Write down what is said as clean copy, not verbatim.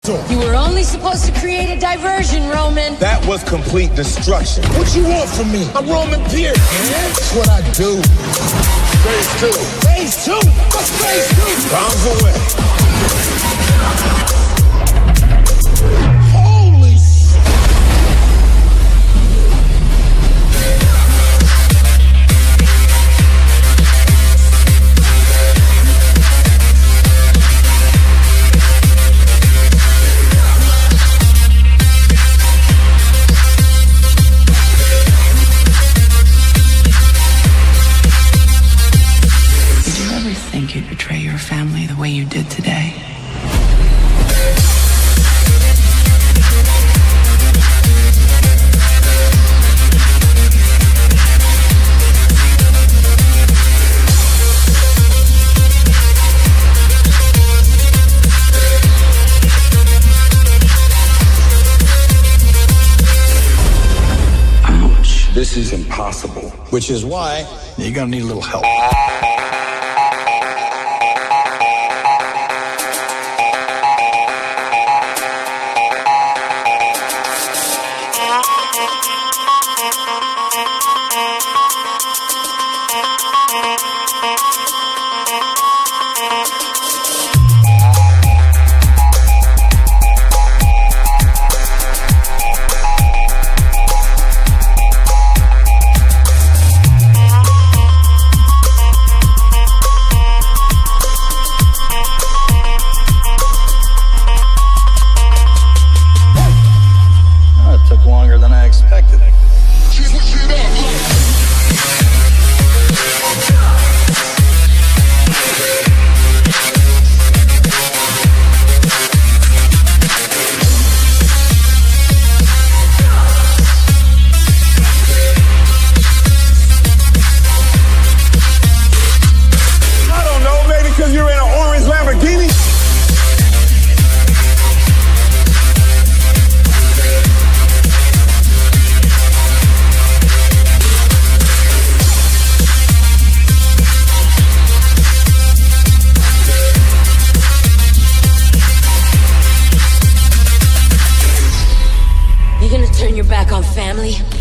You were only supposed to create a diversion, Roman. That was complete destruction. What you want from me? I'm Roman Pierce. That's what I do. Phase 2. Phase 2? What's phase 2? Bombs away. Holy shit. Think you'd betray your family the way you did today? Ouch. This is impossible. Which is why you're gonna need a little help. Took longer than I expected. I don't know, maybe because you're in an orange Lamborghini? You gonna turn your back on family?